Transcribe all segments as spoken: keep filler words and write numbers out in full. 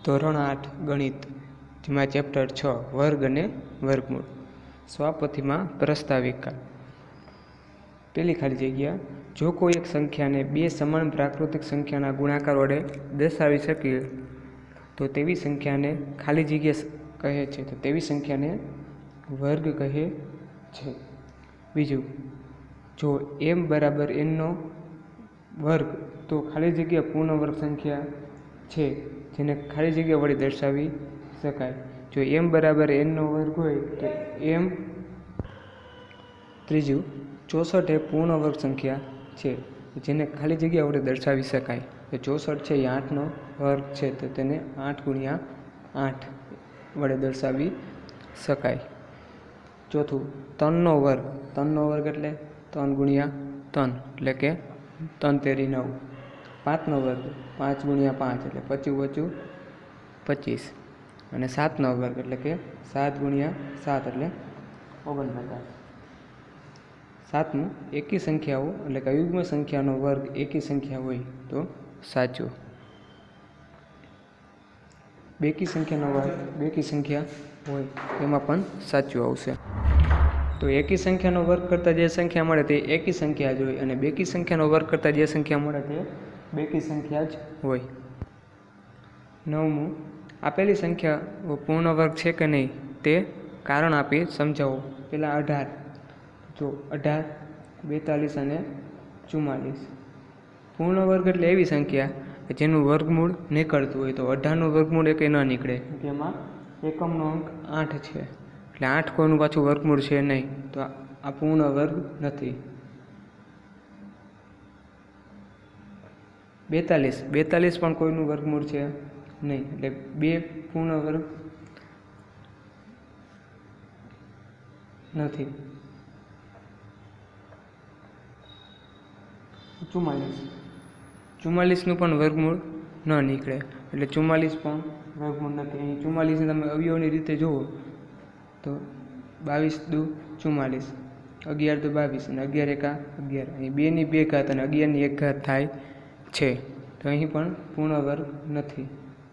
ધોરણ આઠ ગણિત, જેમાં ચેપ્ટર છ વર્ગ અને વર્ગમૂળ. સ્વાપોથીમાં પ્રસ્તાવિકા. પેલી ખાલી જગ્યા. જો કોઈ એક સંખ્યાને બે સમાન પ્રાકૃતિક સંખ્યાના ગુણાકાર વડે દર્શાવી શકીએ તો તેવી સંખ્યાને ખાલી જગ્યા કહે છે તો તેવી સંખ્યાને વર્ગ કહે છે. બીજું, જો એમ બરાબર એનનો વર્ગ તો ખાલી જગ્યા પૂર્ણ વર્ગ સંખ્યા છે જેને ખાલી જગ્યા વડે દર્શાવી શકાય. જો એમ બરાબર એનનો વર્ગ હોય તો એમ. ત્રીજું, ચોસઠ એ પૂર્ણ વર્ગ સંખ્યા છે જેને ખાલી જગ્યા વડે દર્શાવી શકાય. તો ચોસઠ છે એ આઠનો વર્ગ છે તો તેને આઠ ગુણ્યા આઠ વડે દર્શાવી શકાય. ચોથું, ત્રણનો વર્ગ. ત્રણનો વર્ગ એટલે ત્રણ ગુણ્યા ત્રણ એટલે કે ત્રણ તેરી નવ. પાંચનો વર્ગ પાંચ ગુણ્યા પાંચ એટલે પચું પચું પચીસ. અને સાતનો વર્ગ એટલે કે સાત ગુણ્યા સાત એટલે ઓગણપચાસ. સાતમું, એકી સંખ્યાઓ એટલે કે અયુગ્મ સંખ્યાનો વર્ગ એકી સંખ્યા હોય તો સાચું. બેકી સંખ્યાનો વર્ગ બેકી સંખ્યા હોય તેમાં પણ સાચું આવશે. તો એકી સંખ્યાનો વર્ગ કરતાં જે સંખ્યા મળે તે એકી સંખ્યા જ હોય અને બેકી સંખ્યાનો વર્ગ કરતાં જે સંખ્યા મળે તે બેકી સંખ્યા જ હોય. નવમું, આપેલી સંખ્યા પૂર્ણ વર્ગ છે કે નહીં તે કારણ આપી સમજાવો. પહેલાં અઢાર. જો અઢાર, બેતાલીસ અને ચુમ્માલીસ પૂર્ણ વર્ગ એટલે એવી સંખ્યા કે જેનું વર્ગમૂળ નીકળતું હોય. તો અઢારનું વર્ગમૂળ એ કંઈ ન નીકળે કે એમાં એકમનો અંક આઠ છે એટલે આઠ કોઈનું પાછું વર્ગમૂળ છે નહીં તો આ પૂર્ણ વર્ગ નથી. બેતાલીસ બેતાલીસ પણ કોઈનું વર્ગમૂળ છે નહીં એટલે બે પૂર્ણ વર્ગ નથી. ચુમ્માલીસ ચુમ્માલીસનું પણ વર્ગમૂળ ન નીકળે એટલે ચુમ્માલીસ પણ વર્ગમૂળ નથી. અહીં ચુમ્માલીસને તમે અવયવની રીતે જુઓ તો બાવીસ દુ ચુમ્માલીસ, અગિયાર દુ બાવીસ અને અગિયાર એકા અગિયાર. અહીં બેની બે ઘાત અને અગિયારની એક ઘાત થાય છે તો અહીં પણ પૂર્ણ વર્ગ નથી.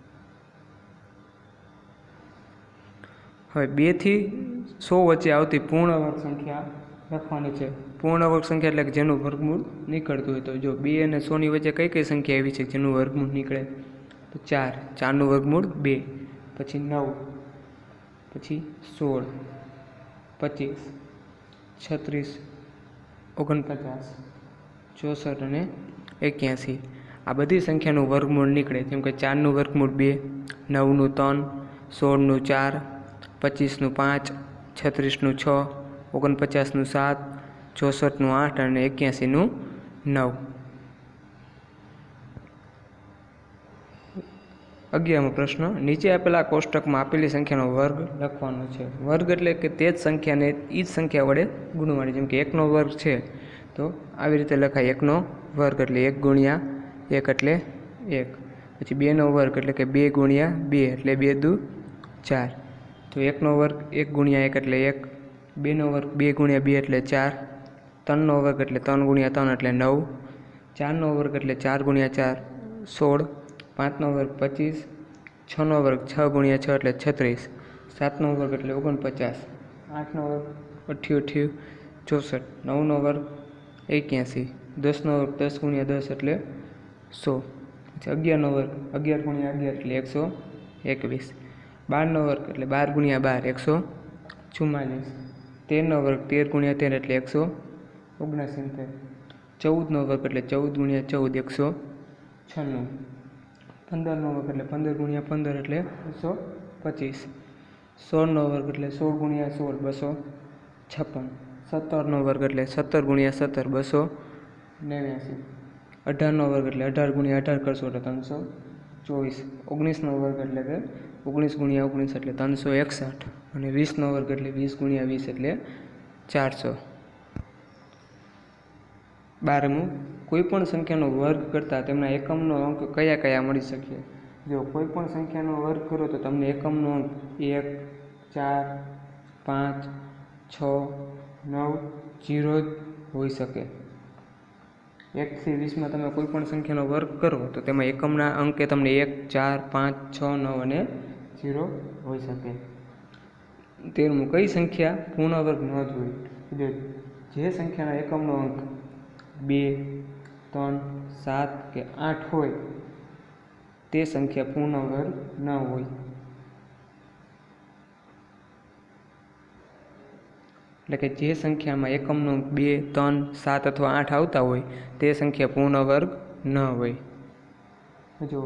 હવે બેથી સો વચ્ચે આવતી પૂર્ણ વર્ગ સંખ્યા લખવાની છે. પૂર્ણ વર્ગ સંખ્યા એટલે કે જેનું વર્ગમૂળ નીકળતું હોય. તો જો બે અને સોની વચ્ચે કઈ કઈ સંખ્યા એવી છે જેનું વર્ગમૂળ નીકળે તો ચાર. ચારનું વર્ગમૂળ બે, પછી નવ, પછી સોળ, પચીસ, છત્રીસ, ઓગણપચાસ, ચોસઠ અને એક્યાસી. આ બધી સંખ્યાનું વર્ગમૂળ નીકળે. જેમ કે ચારનું વર્ગમૂળ બે, નવનું ત્રણ, સોળનું ચાર, પચીસનું પાંચ, છત્રીસનું છ, ઓગણપચાસનું સાત, ચોસઠનું આઠ અને એક્યાસીનું નવ. અગિયારમો પ્રશ્ન, નીચે આપેલા કોષ્ટકમાં આપેલી સંખ્યાનો વર્ગ લખવાનો છે. વર્ગ એટલે કે તે જ સંખ્યાને એ જ સંખ્યા વડે ગુણવાની. જેમ કે એકનો વર્ગ છે તો આવી રીતે લખાય એકનો વર્ગ એટલે એક ગુણ્યા એક એટલે એક. પછી બેનો વર્ગ એટલે કે બે ગુણ્યા બે એટલે બે દુ ચાર. તો એકનો વર્ગ એક ગુણ્યા એક એટલે એક. બેનો વર્ગ બે ગુણ્યા બે એટલે ચાર. ત્રણનો વર્ગ એટલે ત્રણ ગુણ્યા ત્રણ એટલે નવ. ચારનો વર્ગ એટલે ચાર ગુણ્યા ચાર સોળ. પાંચનો વર્ગ પચીસ. છનો વર્ગ છ ગુણ્યા છ એટલે છત્રીસ. સાતનો વર્ગ એટલે ઓગણપચાસ. આઠનો વર્ગ અઠ્યું અઠ્યું ચોસઠ. નવનો વર્ગ એક્યાસી. દસનો વર્ગ દસ ગુણ્યા દસ એટલે સો. પછી અગિયારનો વર્ગ અગિયાર ગુણ્યા અગિયાર એટલે એકસો એકવીસ. બારનો વર્ગ એટલે બાર ગુણ્યા બાર એકસો ચુમ્માલીસ. તેરનો વર્ગ તેર ગુણ્યા તેર એટલે એકસો ઓગણસિત્તેર. ચૌદનો વર્ગ એટલે ચૌદ ગુણ્યા ચૌદ એકસો છન્નું. પંદરનો વર્ગ એટલે પંદર ગુણ્યા પંદર એટલે બસો પચીસ. સોળનો વર્ગ એટલે સોળ ગુણ્યા સોળ બસો છપ્પન. સત્તરનો વર્ગ એટલે સત્તર ગુણ્યા સત્તર બસો નેવ્યાસી. અઢારનો વર્ગ એટલે અઢાર ગુણ્યા અઢાર કરશો એટલે ત્રણસો ચોવીસ. ઓગણીસનો વર્ગ એટલે કે ઓગણીસ ગુણ્યા ઓગણીસ એટલે ત્રણસો એકસઠ. અને વીસનો વર્ગ એટલે વીસ ગુણ્યા વીસ એટલે ચારસો. બારમું, કોઈપણ સંખ્યાનો વર્ગ કરતાં તેમના એકમનો અંક કયા કયા મળી શકે. જો કોઈપણ સંખ્યાનો વર્ગ કરો તો તમને એકમનો અંક એક, ચાર, પાંચ, છ, નવ, જીરો જ હોઈ શકે. એકથી વીસમાં તમે કોઈ પણ સંખ્યાનો વર્ગ કરો તો તેમાં એકમના અંકે તમને એક, ચાર, પાંચ, છ, નવ અને ઝીરો હોઈ શકે. તેરમું, કઈ સંખ્યા પૂર્ણ વર્ગ ન જોઈએ? જે સંખ્યાના એકમનો અંક બે, ત્રણ, સાત કે આઠ હોય તે સંખ્યા પૂર્ણ વર્ગ ન હોય. એટલે કે જે સંખ્યામાં એકમનો અંક બે, ત્રણ, સાત અથવા આઠ આવતા હોય તે સંખ્યા પૂર્ણ વર્ગ ન હોય. જો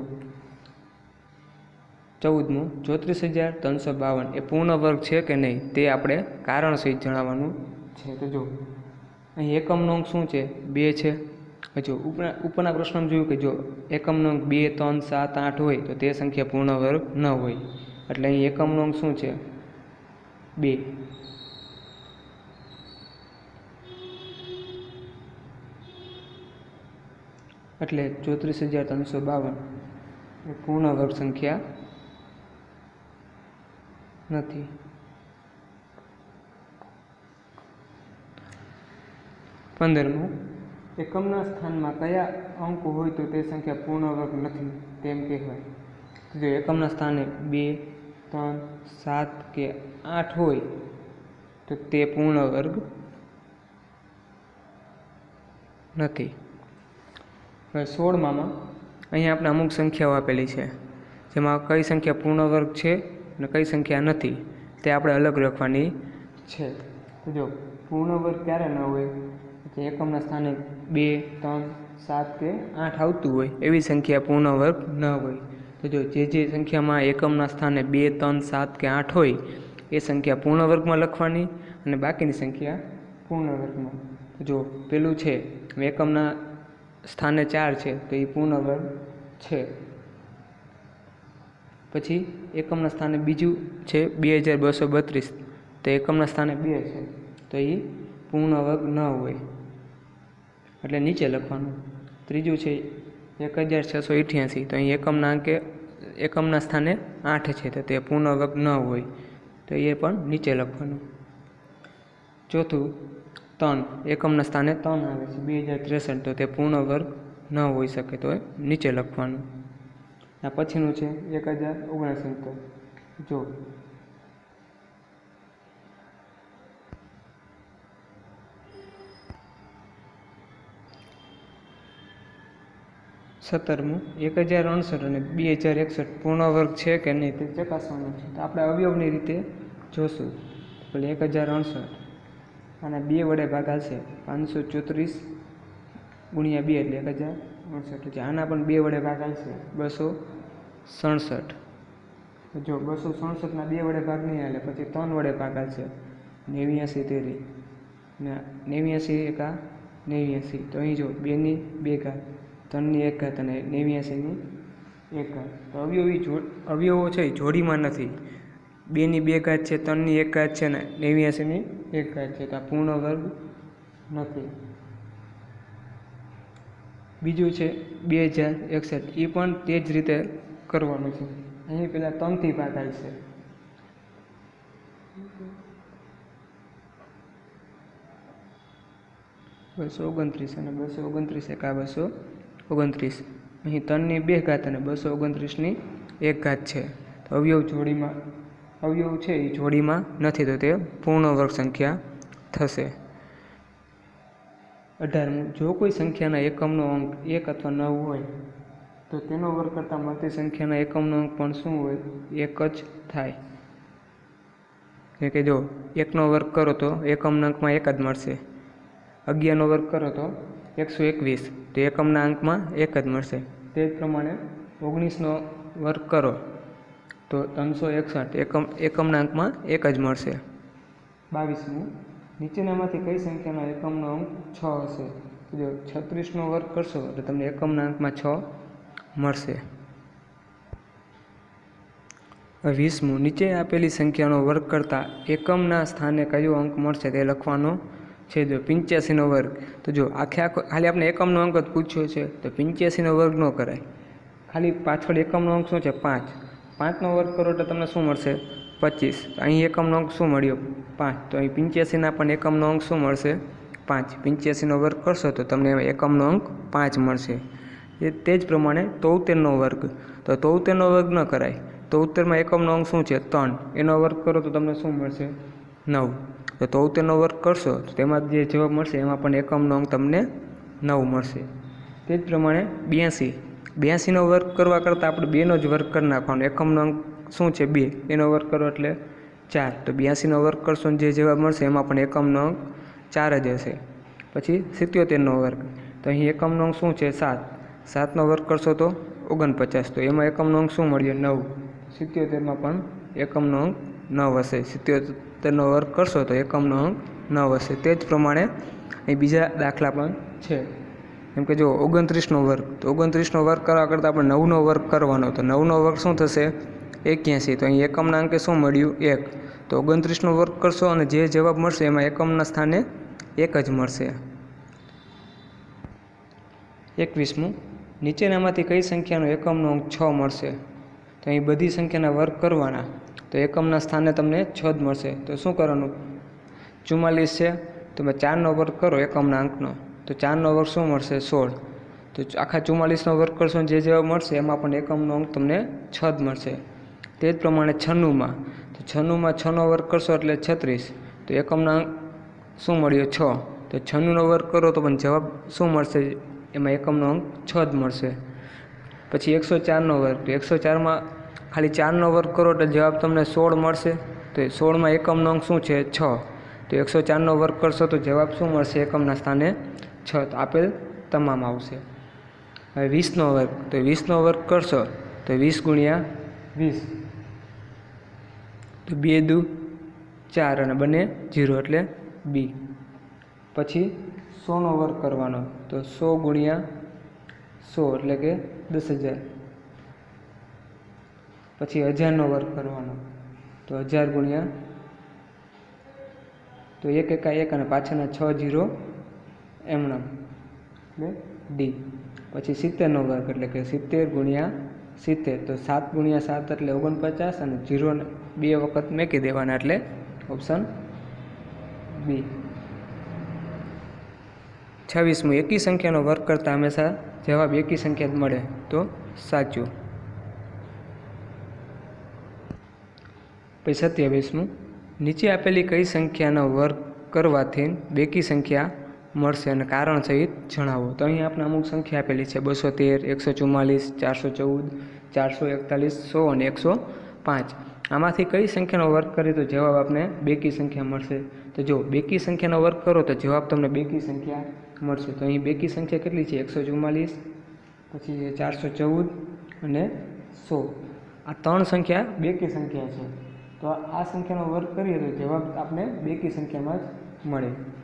ચૌદમું, ચોત્રીસ હજાર ત્રણસો બાવન એ પૂર્ણ વર્ગ છે કે નહીં તે આપણે કારણ સહિત જણાવવાનું છે. તો જો અહીં એકમનો અંક શું છે? બે છે. જો ઉપરના ઉપરના પ્રશ્નમાં જોયું કે જો એકમનો અંક બે, ત્રણ, સાત, આઠ હોય તો તે સંખ્યા પૂર્ણ વર્ગ ન હોય. એટલે અહીં એકમનો અંક શું છે? બે. એટલે ચોત્રીસ હજાર ત્રણસો બાવન એ પૂર્ણ વર્ગ સંખ્યા નથી. પંદરમું, એકમના સ્થાનમાં કયા અંક હોય તો તે સંખ્યા પૂર્ણ વર્ગ નથી તેમ કહેવાય? જો એકમના સ્થાને બે, ત્રણ, સાત કે આઠ હોય તો તે પૂર્ણ વર્ગ નથી. હવે સોળમાં અહીંયા આપણે અમુક સંખ્યાઓ આપેલી છે જેમાં કઈ સંખ્યા પૂર્ણ વર્ગ છે અને કઈ સંખ્યા નથી તે આપણે અલગ લખવાની છે. તો જો પૂર્ણ વર્ગ ક્યારે ન હોય? એકમના સ્થાને બે, ત્રણ, સાત કે આઠ આવતું હોય એવી સંખ્યા પૂર્ણ વર્ગ ન હોય. તો જો જે જે સંખ્યામાં એકમના સ્થાને બે, ત્રણ, સાત કે આઠ હોય એ સંખ્યા પૂર્ણ વર્ગમાં લખવાની અને બાકીની સંખ્યા પૂર્ણ વર્ગમાં. જો પેલું છે એકમના સ્થાને ચાર છે તો એ પૂર્ણ વર્ગ છે. પછી એકમના સ્થાને બીજું છે બે હજાર બસો બત્રીસ તો એકમના સ્થાને બે છે તો એ પૂર્ણ વર્ગ ન હોય એટલે નીચે લખવાનું. ત્રીજું છે એક હજાર છસો અઠ્યાસી તો અહીં એકમના અંકે એકમના સ્થાને આઠ છે તો તે પૂર્ણ વર્ગ ન હોય તો એ પણ નીચે લખવાનું. ચોથું ત્રણ, એકમના સ્થાને ત્રણ આવે છે બે હજાર ત્રેસઠ તો તે પૂર્ણ વર્ગ ન હોઈ શકે તો એ નીચે લખવાનું. આ પછીનું છે એક હજાર ઓગણસિત્તેર. જો સત્તરમું, એક હજાર અડસઠ અને બે હજાર એકસઠ પૂર્ણ વર્ગ છે કે નહીં તે ચકાસવાનું છે. તો આપણે અવયવની રીતે જોશું. એટલે એક હજાર અડસઠ અને બે વડે ભાગાશે પાંચસો ચોત્રીસ ગુણ્યા બે એટલે એક હજાર અડસઠ. આના પણ બે વડે ભાગાશે બસો સડસઠ. જો બસો સડસઠના બે વડે ભાગ નહીં હાલે પછી ત્રણ વડે ભાગાશે નેવ્યાસી તેરી ને નેવ્યાસી એકા નેવ્યાસી. તો અહીં જો બેની બે ઘાત, ત્રણની એક ઘાત અને નેવ્યાસીની એક ઘાત. તો અવયવી જો અવયવો છે એ જોડીમાં નથી. બેની બે ઘાત છે, ત્રણની એક ઘાત છે ને નેવ્યાસીની એક ઘાત છે તો આ પૂર્ણ વર્ગ નથી. બીજું છે બે હજાર એકસઠ એ પણ તે જ રીતે કરવાનું છે. અહીં પહેલાં ત્રણથી ભાગાય છે. બસો ઓગણત્રીસ અને બસો ઓગણત્રીસ એકા બસો ઓગણત્રીસ. અહીં ત્રણની બે ઘાત અને બસો ઓગણત્રીસની એક ઘાત છે તો અવયવ જોડીમાં અવયવ છે એ જોડીમાં નથી તો તે પૂર્ણ વર્ગ સંખ્યા થશે. અઢારમું, જો કોઈ સંખ્યાના એકમનો અંક એક અથવા નવ હોય તો તેનો વર્ગ કરતાં મળતી સંખ્યાના એકમનો અંક પણ શું હોય? એક જ થાય. એટલે કે જો એકનો વર્ગ કરો તો એકમના અંકમાં એક જ મળશે. અગિયારનો વર્ગ કરો તો એકસો એકવીસ તો એકમના અંકમાં એક જ મળશે. તે જ પ્રમાણે ઓગણીસનો વર્ગ કરો તો ત્રણસો એકસઠ એકમ એકમના અંકમાં એક જ મળશે. બાવીસમું, નીચેનામાંથી કઈ સંખ્યાનો એકમનો અંક છ હશે? તો જો છત્રીસનો વર્ગ કરશો તો તમને એકમના અંકમાં છ મળશે. વીસમું, નીચે આપેલી સંખ્યાનો વર્ગ કરતાં એકમના સ્થાને કયો અંક મળશે તે લખવાનો છે. જો પંચ્યાસીનો વર્ગ તો જો આખે આખો ખાલી આપણે એકમનો અંક જ પૂછ્યો છે તો પંચ્યાસીનો વર્ગ ન કરાય. ખાલી પાછળ એકમનો અંક શું છે? પાંચ. પાંચનો વર્ગ કરો તો તમને શું મળશે? પચીસ. અહીં એકમનો અંક શું મળ્યો? પાંચ. તો અહીં પંચ્યાસીના પણ એકમનો અંક શું મળશે? પાંચ પંચ્યાસીનો વર્ગ કરશો તો તમને એકમનો અંક પાંચ મળશે. એ તે જ પ્રમાણે તોતેરનો વર્ગ, તો તોતેરનો વર્ગ ન કરાય. તોતેરમાં એકમનો અંક શું છે? ત્રણ. એનો વર્ગ કરો તો તમને શું મળશે? નવ. તો તોતેરનો વર્ગ કરશો તો તેમાં જે જવાબ મળશે એમાં પણ એકમનો અંક તમને નવ મળશે. તે જ પ્રમાણે બ્યાસી બ્યાસીનો વર્ગ કરવા કરતાં આપણે બેનો જ વર્ગ કરી નાખવાનો. એકમનો અંક શું છે? બે. એનો વર્ગ કરો એટલે ચાર. તો બ્યાસીનો વર્ગ કરશો ને જે જવાબ મળશે એમાં પણ એકમનો અંક ચાર જ હશે. પછી સિત્યોતેરનો વર્ગ, તો અહીં એકમનો અંક શું છે? સાત. સાતનો વર્ગ કરશો તો ઓગણપચાસ. તો એમાં એકમનો અંક શું મળ્યો? નવ. સિત્યોતેરમાં પણ એકમનો અંક નવ હશે. સિત્યોતેરનો વર્ગ કરશો તો એકમનો અંક નવ હશે. તે જ પ્રમાણે અહીં બીજા દાખલા પણ છે. જેમ કે જો ઓગણત્રીસનો વર્ગ, તો ઓગણત્રીસનો વર્ગ કરવા કરતાં આપણે નવનો વર્ગ કરવાનો. તો નવનો વર્ગ શું થશે? એક્યાસી. તો અહીં એકમના અંકે શું મળ્યું? એક. તો ઓગણત્રીસનો વર્ગ કરશો અને જે જવાબ મળશે એમાં એકમના સ્થાને એક જ મળશે. એકવીસમું, નીચેનામાંથી કઈ સંખ્યાનો એકમનો અંક છ મળશે? તો અહીં બધી સંખ્યાના વર્ગ કરવાના. તો એકમના સ્થાને તમને છ જ મળશે. તો શું કરવાનું? ચુમ્માલીસ છે, તમે ચારનો વર્ગ કરો એકમના અંકનો, તો ચારનો વર્ગ શું મળશે? સોળ. તો આખા ચુમ્માલીસનો વર્ગ કરશો જે જવાબ મળશે એમાં પણ એકમનો અંક તમને છ જ મળશે. તે જ પ્રમાણે છન્નુંમાં, તો છન્નુંમાં છનો વર્ગ કરશો એટલે છત્રીસ. તો એકમના અંક શું મળ્યો? છ. તો છન્નુંનો વર્ગ કરો તો પણ જવાબ શું મળશે? એમાં એકમનો અંક છ જ મળશે. પછી એકસો ચારનો વર્ગ, તો એકસો ચારમાં ખાલી ચારનો વર્ગ કરો એટલે જવાબ તમને સોળ મળશે. તો સોળમાં એકમનો અંક શું છે? છ. તો એકસો ચારનો વર્ગ કરશો તો જવાબ શું મળશે? એકમના સ્થાને છ. તો આપેલ તમામ આવશે. હવે વીસનો વર્ગ, તો વીસનો વર્ગ કરશો તો વીસ ગુણ્યા વીસ, તો બે દુ ચાર અને બંને જીરો એટલે બી. પછી સોનો વર્ગ કરવાનો, તો સો ગુણ્યા સો એટલે કે દસ હજાર. પછી હજારનો વર્ગ કરવાનો, તો હજાર ગુણ્યા, તો એક એકા એક અને પાછળના છ જીરો એમણામ એટલે ડી. પછી સિત્તેરનો વર્ગ એટલે કે સિત્તેર ગુણ્યા સિત્તેર, તો સાત ગુણ્યા સાત એટલે ઓગણપચાસ અને જીરો બે વખત મેકી દેવાના એટલે ઓપ્શન બી. છવ્વીસમું, એકી સંખ્યાનો વર્ગ કરતાં હંમેશા જવાબ એકી સંખ્યા જ મળે, તો સાચું. પછી સત્યાવીસમું, નીચે આપેલી કઈ સંખ્યાનો વર્ગ કરવાથી બેકી સંખ્યા મળશે અને કારણ સહિત જણાવો. તો અહીં આપણે અમુક સંખ્યા આપેલી છે, બસો તેર, એકસો ચુમ્માલીસ, ચારસો ચૌદ, ચારસો એકતાલીસ, સો અને એકસો પાંચ. આમાંથી કઈ સંખ્યાનો વર્ગ કરીએ તો જવાબ આપને બેકી સંખ્યા મળશે? તો જો બેકી સંખ્યાનો વર્ગ કરો તો જવાબ તમને બેકી સંખ્યા મળશે. તો અહીં બેકી સંખ્યા કેટલી છે? એકસો ચુમ્માલીસ, પછી ચારસો ચૌદ અને સો. આ ત્રણ સંખ્યા બેકી સંખ્યા છે. તો આ સંખ્યાનો વર્ગ કરીએ તો જવાબ આપણે બેકી સંખ્યામાં જ મળે.